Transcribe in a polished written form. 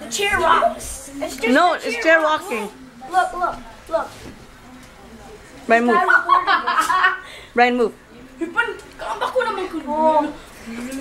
chair rocks. It's just No, it's chair walking. Look. Brian, move. Brian, move. Hipan, kaambak ko naman ko.